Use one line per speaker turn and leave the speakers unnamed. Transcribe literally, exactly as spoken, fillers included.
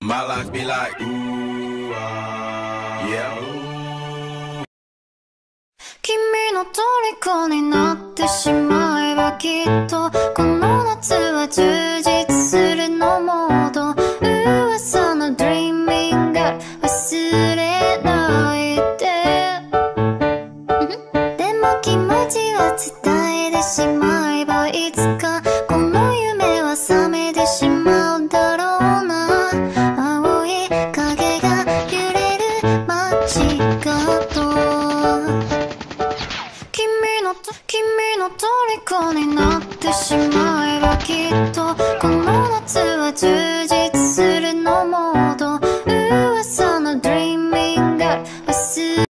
My life be like, ooh, ah, yeah, ooh.
君の虜になってしまえばきっとこの夏は充実するのモード噂の Dreaming Girl 忘れないででも気持ちは伝えてしまえばいつかこの夢は覚めてしまうだろうな青い影が揺れる街角君の君の虜になってしまえばきっとこの夏は充実